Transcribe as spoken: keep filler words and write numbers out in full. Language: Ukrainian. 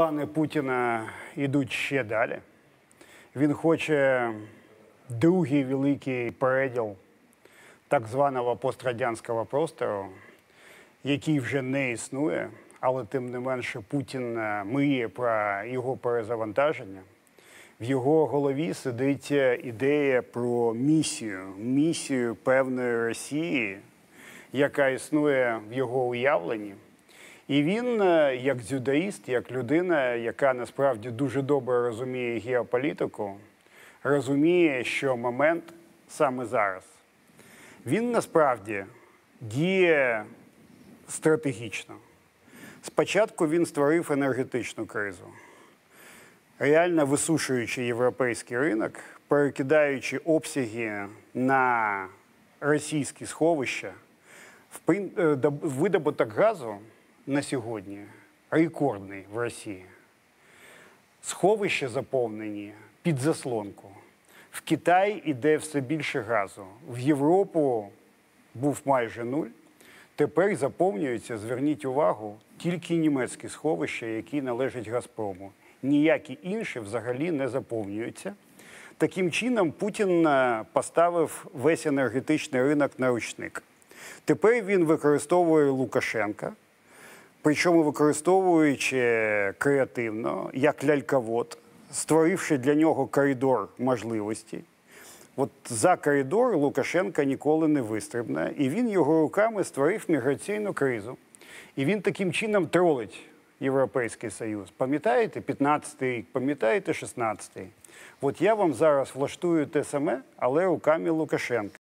Плани Путіна йдуть ще далі. Він хоче другий великий переділ так званого пострадянського простору, який вже не існує, але тим не менше Путін мріє про його перезавантаження. В його голові сидить ідея про місію, місію певної Росії, яка існує в його уявленні. І він, як дзюдоїст, як людина, яка насправді дуже добре розуміє геополітику, розуміє, що момент саме зараз. Він насправді діє стратегічно. Спочатку він створив енергетичну кризу, реально висушуючи європейський ринок, перекидаючи обсяги на російські сховища. Видобуток газу на сьогодні рекордний в Росії. Сховища заповнені під заслонку. В Китай іде все більше газу. В Європу був майже нуль. Тепер заповнюються, зверніть увагу, тільки німецькі сховища, які належать «Газпрому». Ніякі інші взагалі не заповнюються. Таким чином Путін поставив весь енергетичний ринок на ручник. Тепер він використовує Лукашенка, причому використовуючи креативно, як ляльковод, створивши для нього коридор можливостей. От за коридор Лукашенка ніколи не вистрибне, і він його руками створив міграційну кризу. І він таким чином тролить Європейський Союз. Пам'ятаєте п'ятнадцятий рік, пам'ятаєте шістнадцятий? От я вам зараз влаштую те саме, але руками Лукашенка.